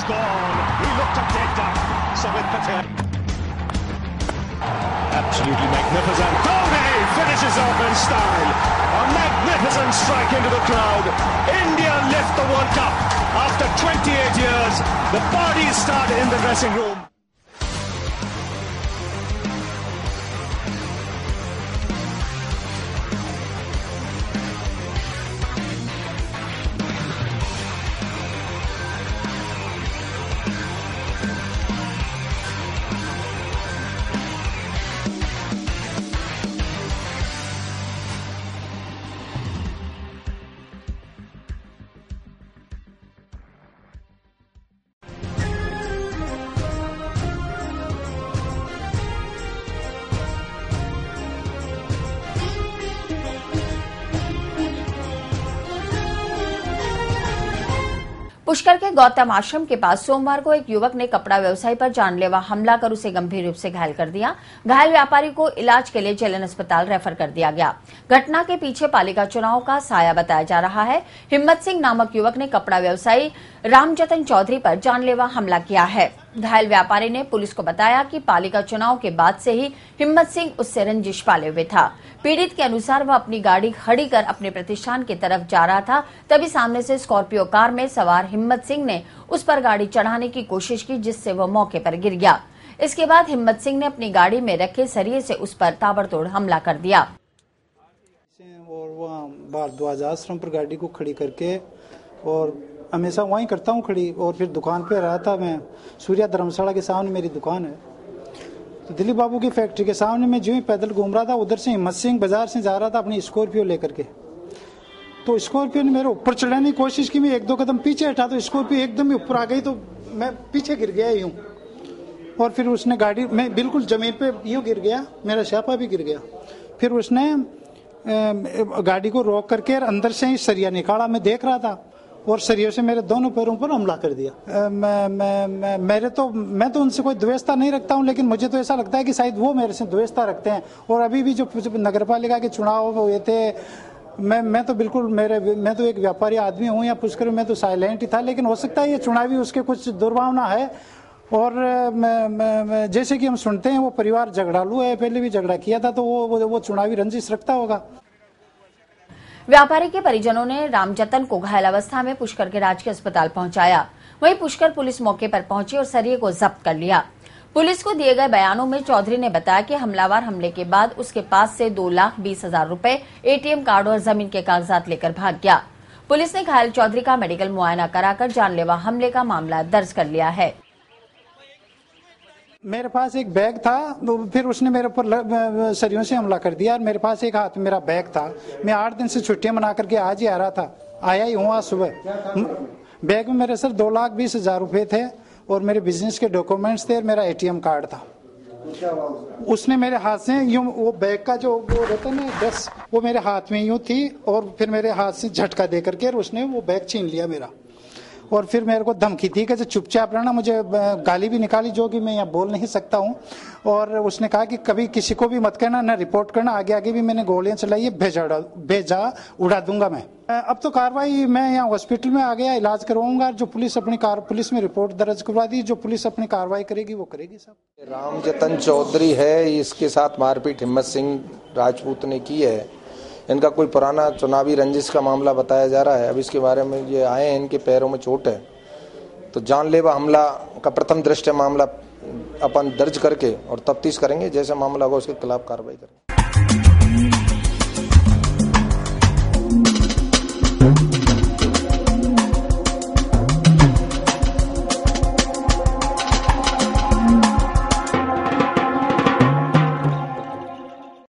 gone. He looked a dead duck. Samit Patel. Absolutely magnificent. Dhoni finishes off in style. A magnificent strike into the crowd. India lift the World Cup. After 28 years, the parties start in the dressing room. Pushkar के गौतम आश्रम के पास सोमवार को एक युवक ने कपड़ा व्यवसायी पर जानलेवा हमला कर उसे गंभीर रूप से घायल कर दिया। घायल व्यापारी को इलाज के लिए जेएलएन अस्पताल रेफर कर दिया गया। घटना के पीछे पालिका चुनाव का साया बताया जा रहा है। हिम्मत सिंह नामक युवक ने कपड़ा व्यवसायी रामजतन चौधरी पर जानलेवा हमला किया है। घायल व्यापारी ने पुलिस को बताया कि पालिका चुनाव के बाद से ही हिम्मत सिंह उससे रंजिश पाले हुए था। पीड़ित के अनुसार वह अपनी गाड़ी खड़ी कर अपने प्रतिष्ठान की तरफ जा रहा था, तभी सामने से स्कॉर्पियो कार में सवार हिम्मत सिंह ने उस पर गाड़ी चढ़ाने की कोशिश की, जिससे वह मौके पर गिर गया। इसके बाद हिम्मत सिंह ने अपनी गाड़ी में रखे सरिये से उस पर ताबड़तोड़ हमला कर दिया और वहाँ भारद्वाज आश्रम पर गाड़ी को खड़ी करके, और हमेशा वहीं करता हूँ खड़ी, और फिर दुकान पे रहा था मैं। सूर्या धर्मशाला के सामने मेरी दुकान है, तो दिलीप बाबू की फैक्ट्री के सामने मैं जो ही पैदल घूम रहा था, उधर से हिम्मत सिंह बाजार से जा रहा था अपनी स्कॉर्पियो लेकर के। तो स्कॉर्पियो ने मेरे ऊपर चढ़ाने की कोशिश की, मैं एक दो कदम पीछे हटा तो स्कॉर्पियो एकदम ही ऊपर आ गई, तो मैं पीछे गिर गया यूं, और फिर उसने गाड़ी में बिल्कुल जमीन पे यूं गिर गया, मेरा स्यापा भी गिर गया। फिर उसने गाड़ी को रोक करके अंदर से ही सरिया निकाला, मैं देख रहा था, और सरियों से मेरे दोनों पैरों पर हमला कर दिया। मैं तो उनसे कोई द्वेषता नहीं रखता हूं, लेकिन मुझे तो ऐसा लगता है कि शायद वो मेरे से द्वेषता रखते हैं। और अभी भी जो नगरपालिका के चुनाव हुए थे, मैं तो बिल्कुल मैं तो एक व्यापारी आदमी हूं, या पुष्कर में तो साइलेंट ही था, लेकिन हो सकता है ये चुनावी उसके कुछ दुर्भावना है। और जैसे कि हम सुनते हैं वो परिवार झगड़ालू है, पहले भी झगड़ा किया था, तो वो चुनावी रंजिश रखता होगा। व्यापारी के परिजनों ने रामजतन को घायल अवस्था में पुष्कर के राजकीय अस्पताल पहुंचाया। वहीं पुष्कर पुलिस मौके पर पहुंची और सरिये को जब्त कर लिया। पुलिस को दिए गए बयानों में चौधरी ने बताया कि हमलावर हमले के बाद उसके पास से 2,20,000 रुपए, एटीएम कार्ड और जमीन के कागजात लेकर भाग गया। पुलिस ने घायल चौधरी का मेडिकल मुआयना कराकर जानलेवा हमले का मामला दर्ज कर लिया है। मेरे पास एक बैग था, तो फिर उसने मेरे ऊपर सरियों से हमला कर दिया, और मेरे पास एक हाथ में मेरा बैग था। मैं 8 दिन से छुट्टियां मना करके आज ही आ रहा था, आया ही हूँ आज सुबह। बैग में मेरे सर 2,20,000 रुपए थे, और मेरे बिजनेस के डॉक्यूमेंट्स थे, और मेरा एटीएम कार्ड था। उसने मेरे हाथ से यूं, वो बैग का जो वो रहता ना ड्रेस, वो मेरे हाथ में यूं थी, और फिर मेरे हाथ से झटका दे करके और उसने वो बैग छीन लिया मेरा। और फिर मेरे को धमकी थी कि चुपचाप रहना, मुझे गाली भी निकाली जो कि मैं यहाँ बोल नहीं सकता हूँ। और उसने कहा कि कभी किसी को भी मत कहना, ना रिपोर्ट करना, आगे आगे भी मैंने गोलियां चलाई है, भेजा उड़ा दूंगा मैं। अब तो कार्रवाई, मैं यहाँ हॉस्पिटल में आ गया, इलाज करवाऊंगा। जो पुलिस में रिपोर्ट दर्ज करवा दी, जो पुलिस अपनी कार्रवाई करेगी वो करेगी। सब रामजतन चौधरी है, इसके साथ मारपीट हिम्मत सिंह राजपूत ने की है। इनका कोई पुराना चुनावी रंजिश का मामला बताया जा रहा है। अब इसके बारे में ये आए हैं, इनके पैरों में चोट है, तो जानलेवा हमला का प्रथम दृष्टया मामला अपन दर्ज करके और तफ्तीश करेंगे। जैसा मामला होगा उसके खिलाफ कार्रवाई करेंगे।